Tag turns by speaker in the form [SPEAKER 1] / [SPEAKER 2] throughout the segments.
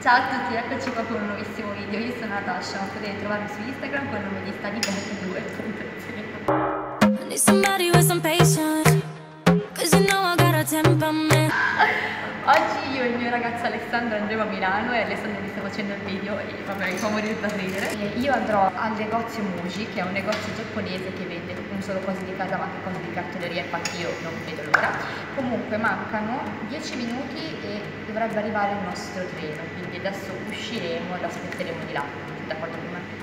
[SPEAKER 1] Ciao a tutti, eccoci qua con un nuovissimo video. Io sono Natasha, ma potete trovarmi su Instagram con il nome di Stadiback2. Oggi io e il mio ragazzo Alessandro andremo a Milano e Alessandro mi sta facendo il video e vabbè mi fa morire da ridere. Io andrò al negozio Muji, che è un negozio giapponese che vende non solo cose di casa ma anche cose di cartoleria, infatti io non vedo l'ora. Comunque mancano 10 minuti e dovrebbe arrivare il nostro treno, quindi adesso usciremo e lo aspetteremo di là. D'accordo con me?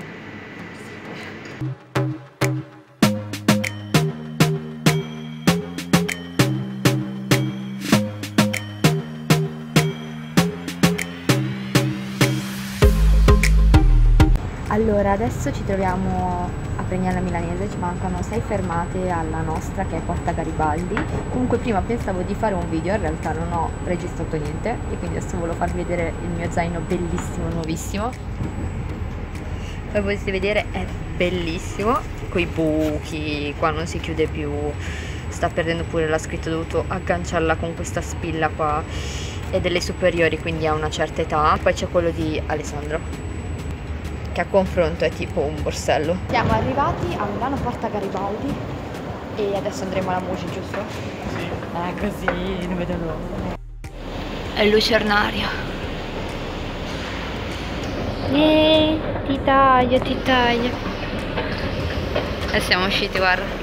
[SPEAKER 1] Allora, adesso ci troviamo a Pregnana Milanese, ci mancano 6 fermate alla nostra che è Porta Garibaldi. Comunque prima pensavo di fare un video, in realtà non ho registrato niente e quindi adesso volevo farvi vedere il mio zaino bellissimo, nuovissimo. Come potete vedere è bellissimo, coi buchi, qua non si chiude più, sta perdendo pure la scritta, ho dovuto agganciarla con questa spilla qua, è delle superiori quindi ha una certa età. Poi c'è quello di Alessandro, che a confronto è tipo un borsello. Siamo arrivati a Milano Porta Garibaldi e adesso andremo alla Muji, giusto? Sì. Così, non vedo l'ora. È il lucernario. Ti taglio, ti taglio. E siamo usciti, guarda.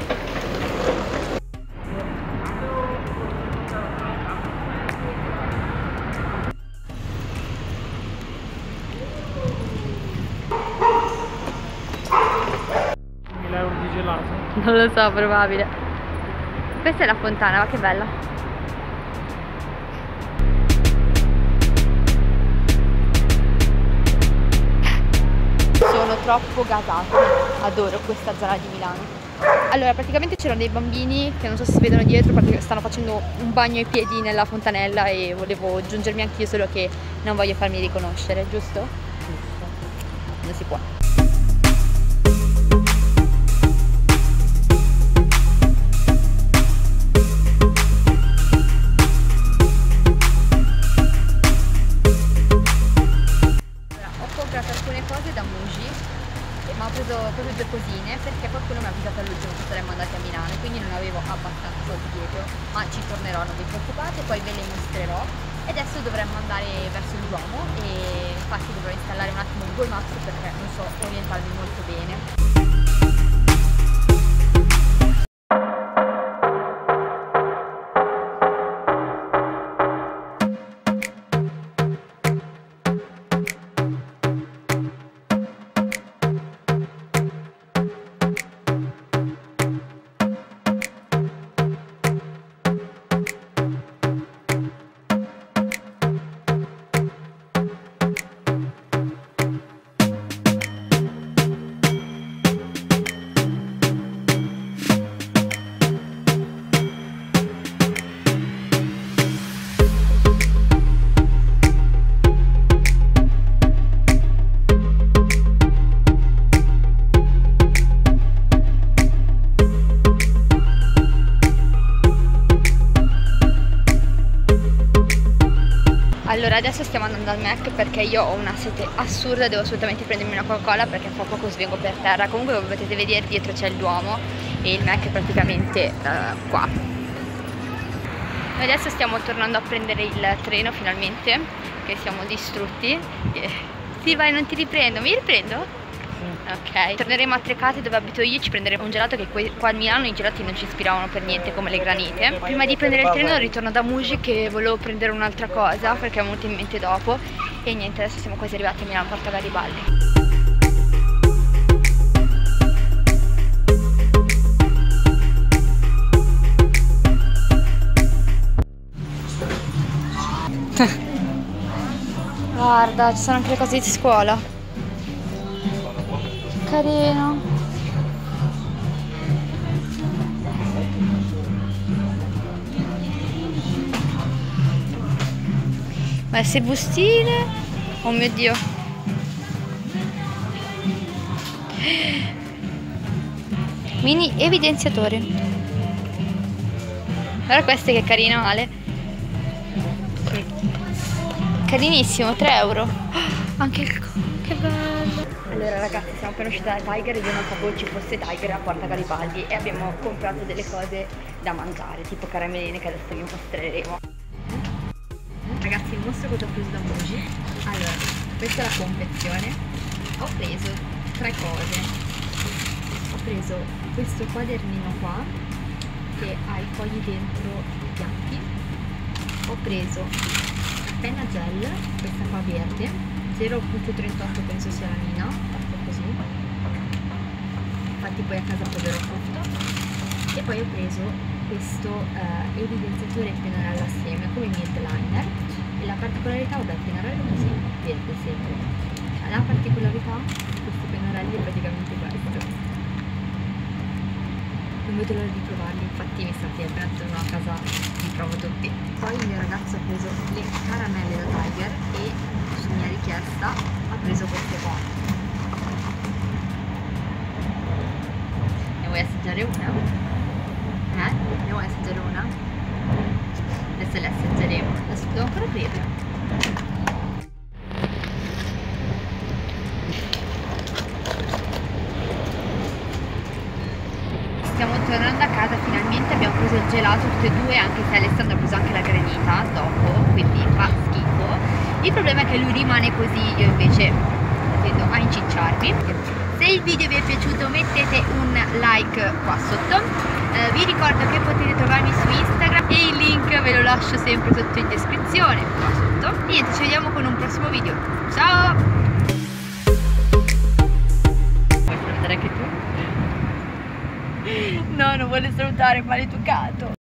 [SPEAKER 1] Non lo so, probabile. Questa è la fontana, ma che bella. Sono troppo gasata. Adoro questa zona di Milano. Allora, praticamente c'erano dei bambini che non so se si vedono dietro perché stanno facendo un bagno ai piedi nella fontanella e volevo giungermi anch'io, solo che non voglio farmi riconoscere, giusto? Giusto. Non si può. Ma ho preso proprio 2 cosine perché qualcuno mi ha avvisato all'ultimo che saremmo andati a Milano, quindi non avevo abbastanza soldi dietro, ma ci tornerò, non vi preoccupate, poi ve le mostrerò. E adesso dovremmo andare verso il Duomo e infatti dovrò installare un attimo Google Maps perché non so orientarmi molto bene. Allora adesso stiamo andando al Mac perché io ho una sete assurda, devo assolutamente prendermi una Coca-Cola perché fra poco svengo per terra. Comunque come potete vedere dietro c'è il Duomo e il Mac è praticamente qua. Noi adesso stiamo tornando a prendere il treno finalmente, che siamo distrutti. Sì vai, non ti riprendo, mi riprendo? Ok, torneremo a Trecate dove abito io, ci prenderemo un gelato, che qua a Milano i gelati non ci ispiravano per niente come le granite. Prima di prendere il treno ritorno da Muji che volevo prendere un'altra cosa perché è venuto in mente dopo. E niente, adesso siamo quasi arrivati a Milano Porta Garibaldi. Guarda, ci sono anche le cose di scuola. Carino. Ma queste bustine, oh mio Dio. Mini evidenziatori. Guarda queste che carino, Ale. carinissimo, 3 euro. Anche il che bello. Allora ragazzi, siamo appena usciti da Tiger e io non sapevo ci fosse Tiger a Porta Garibaldi e abbiamo comprato delle cose da mangiare, tipo caramelline che adesso vi mostreremo. Ragazzi, vi mostro cosa ho preso da Muji. Allora, questa è la confezione. Ho preso 3 cose. Ho preso questo quadernino qua che ha i fogli dentro i piatti. Ho preso penna gel, questa qua verde, 0,38 penso sia la mia, fatto così. Infatti poi a casa proverò tutto. E poi ho preso questo evidenziatore pennarello assieme come mid liner. E la particolarità, vabbè, il pennarello così, verde sempre. La particolarità di questi pennarelli è praticamente questo. Non vedo l'ora di provarli, infatti mi sa che appena torno a casa li provo tutti. Poi il mio ragazzo ha preso le caramelle da Tiger e su mia richiesta ha preso queste qua. Ne vuoi assaggiare una? Ne vuoi assaggiare una? Adesso le assaggeremo. Adesso devo ancora aprirle. Stiamo tornando a casa finalmente, abbiamo preso il gelato tutte e due, anche se Alessandro ha preso anche la granita dopo, quindi fa schifo. Il problema è che lui rimane così, io invece tendo a incicciarmi. Se il video vi è piaciuto mettete un like qua sotto, vi ricordo che potete trovarmi su Instagram e il link ve lo lascio sempre sotto in descrizione, qua sotto. E niente, ci vediamo con un prossimo video, ciao! Vuoi salutare anche tu? No, non vuole salutare, maleducato.